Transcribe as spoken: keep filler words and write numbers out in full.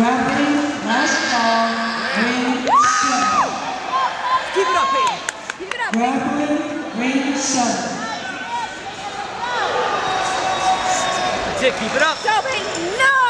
Grappling, last call, ring seven. Keep it up, Peyton. Keep it up. Grappling, ring seven. That's it, keep it up. Go, Peyton. No!